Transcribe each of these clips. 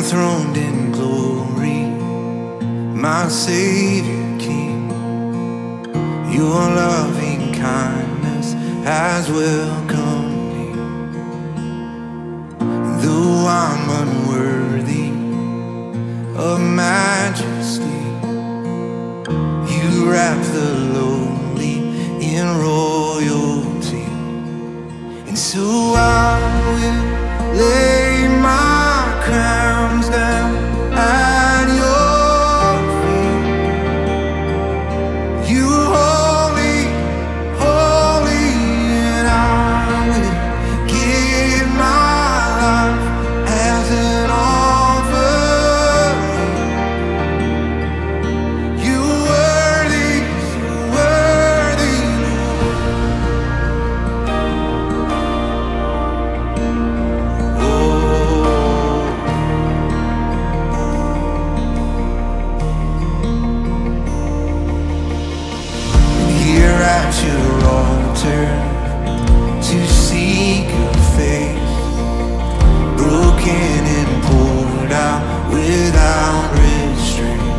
enthroned in glory, my Savior King. Your loving kindness has welcomed me. Though I'm unworthy of majesty, you wrap the lowly in royalty. And so I will lay my crowns down at your feet. You holy, holy, and I will give my life as an offering. You worthy, so worthy, at your altar to seek your face, broken and poured out without restraint,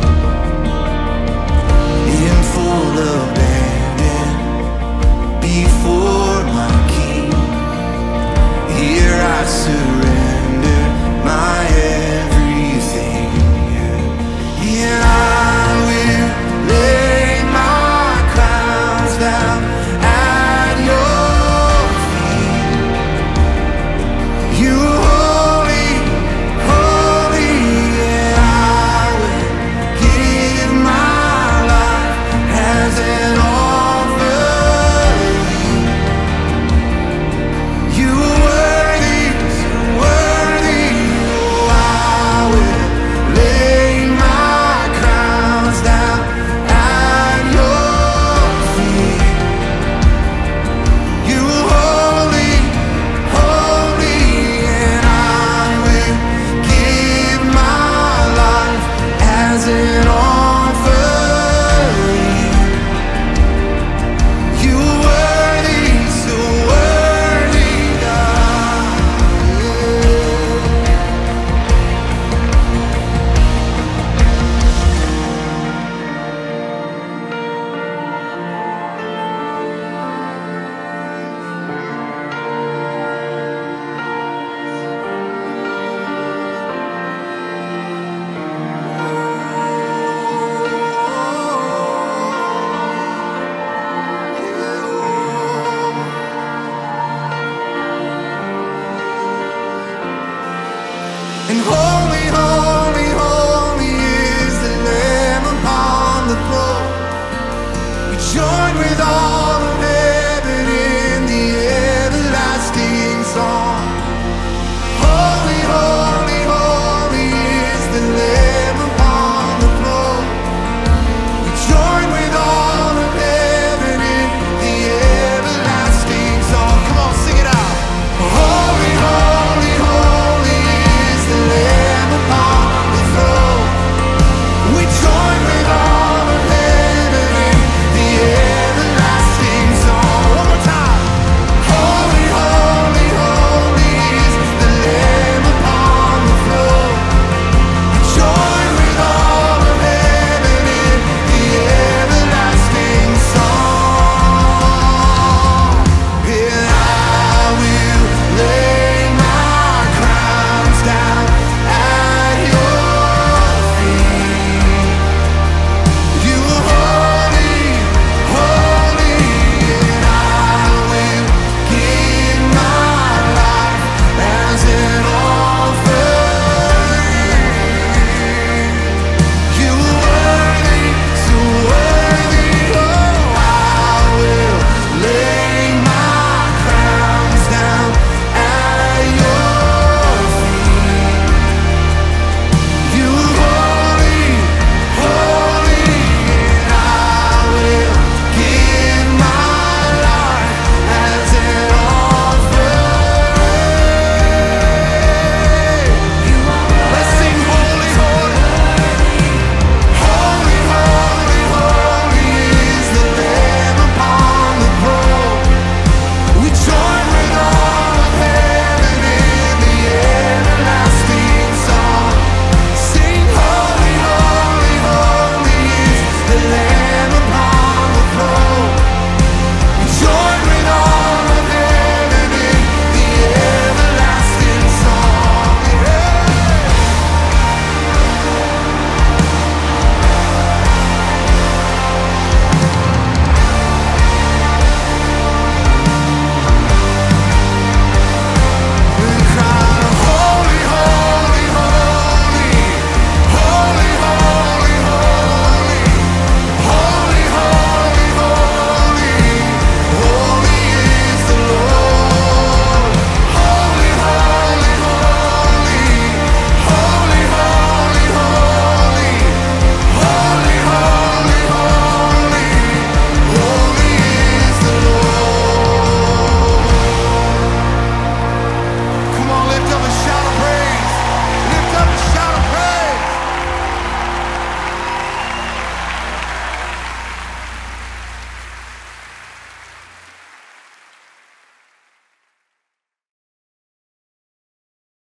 in full abandon before my King. Here I surrender my everything, and I will lay my crowns down at your feet. You holy, holy, and I will give my life as an offering. You worthy, so worthy, oh, I will lay my crowns down at your feet. You holy, holy, and I will give my life as an offering. You worthy, so worthy, God. And